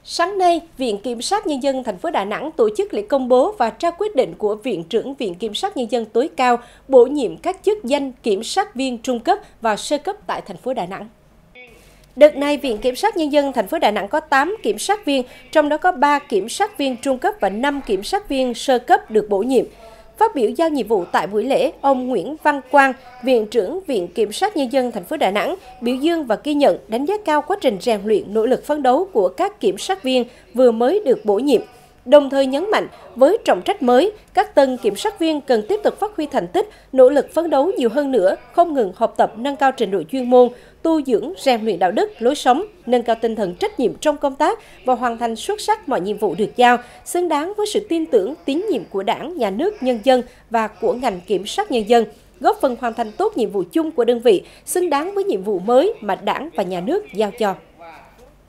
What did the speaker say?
Sáng nay, Viện Kiểm sát Nhân dân thành phố Đà Nẵng tổ chức lễ công bố và trao quyết định của Viện trưởng Viện Kiểm sát Nhân dân tối cao bổ nhiệm các chức danh kiểm sát viên trung cấp và sơ cấp tại thành phố Đà Nẵng. Đợt này, Viện Kiểm sát Nhân dân thành phố Đà Nẵng có 8 kiểm sát viên, trong đó có 3 kiểm sát viên trung cấp và 5 kiểm sát viên sơ cấp được bổ nhiệm. Phát biểu giao nhiệm vụ tại buổi lễ, ông Nguyễn Văn Quang, Viện trưởng Viện Kiểm sát Nhân dân thành phố Đà Nẵng biểu dương và ghi nhận, đánh giá cao quá trình rèn luyện, nỗ lực phấn đấu của các kiểm sát viên vừa mới được bổ nhiệm. Đồng thời nhấn mạnh, với trọng trách mới, các tân kiểm sát viên cần tiếp tục phát huy thành tích, nỗ lực phấn đấu nhiều hơn nữa, không ngừng học tập, nâng cao trình độ chuyên môn, tu dưỡng, rèn luyện đạo đức, lối sống, nâng cao tinh thần trách nhiệm trong công tác và hoàn thành xuất sắc mọi nhiệm vụ được giao, xứng đáng với sự tin tưởng, tín nhiệm của Đảng, Nhà nước, nhân dân và của ngành kiểm sát nhân dân, góp phần hoàn thành tốt nhiệm vụ chung của đơn vị, xứng đáng với nhiệm vụ mới mà Đảng và Nhà nước giao cho.